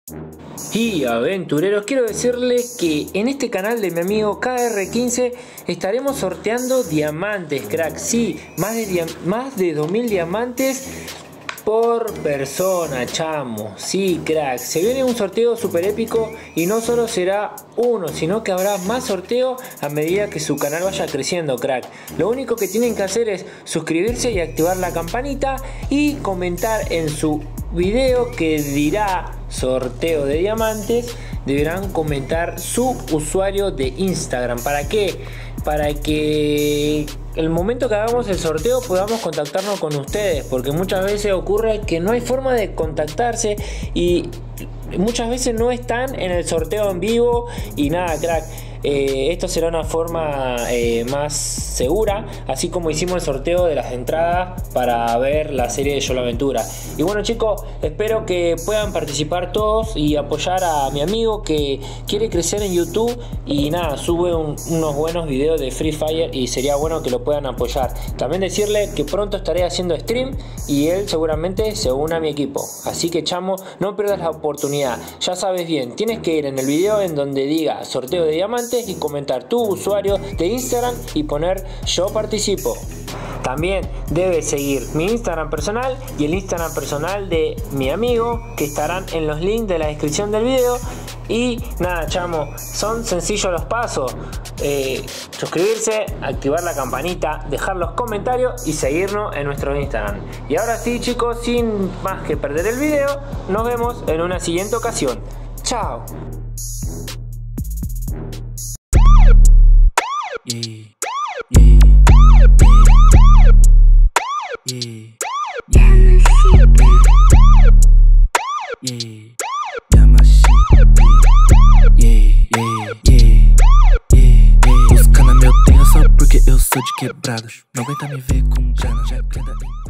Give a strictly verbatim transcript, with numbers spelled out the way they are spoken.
Y aventureros, quiero decirles que en este canal de mi amigo K R quince estaremos sorteando diamantes, crack. Sí, más de, más de dos mil diamantes por persona, chamo. Sí, crack. Se viene un sorteo super épico y no solo será uno, sino que habrá más sorteos a medida que su canal vaya creciendo, crack. Lo único que tienen que hacer es suscribirse y activar la campanita y comentar en su video que dirá sorteo de diamantes. Deberán comentar su usuario de Instagram. ¿Para qué? Para que el momento que hagamos el sorteo podamos contactarnos con ustedes, porque muchas veces ocurre que no hay forma de contactarse y muchas veces no están en el sorteo en vivo. Y nada, crack, eh, esto será una forma eh, más segura, así como hicimos el sorteo de las entradas para ver la serie de Yo Aventura. Y bueno, chicos, espero que puedan participar todos y apoyar a mi amigo que quiere crecer en YouTube y nada, sube un, unos buenos videos de Free Fire y sería bueno que lo puedan apoyar. También decirle que pronto estaré haciendo stream y él seguramente se una a mi equipo, así que chamo, no pierdas la oportunidad. Ya sabes bien, tienes que ir en el video en donde diga sorteo de diamantes y comentar tu usuario de Instagram y poner yo participo. También debes seguir mi Instagram personal y el Instagram personal de mi amigo, que estarán en los links de la descripción del video. Y nada, chamo, son sencillos los pasos. Eh, suscribirse, activar la campanita, dejar los comentarios y seguirnos en nuestro Instagram. Y ahora sí, chicos, sin más que perder el video, nos vemos en una siguiente ocasión. Chao. Yeah, yeah, yeah, yeah, yeah, Yamashita, yeah, yeah, yeah, yeah. Buscando meu tenho só porque eu sou de quebrados. Não aguenta me ver com grana, já queda.